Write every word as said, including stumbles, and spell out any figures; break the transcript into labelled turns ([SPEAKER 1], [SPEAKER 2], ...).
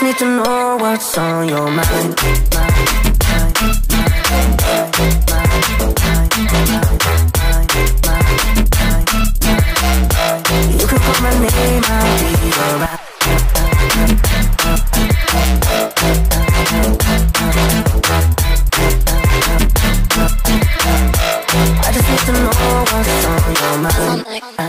[SPEAKER 1] need to know what's on your mind. You can call my name, I'll be alright. I just need to know what's on your mind.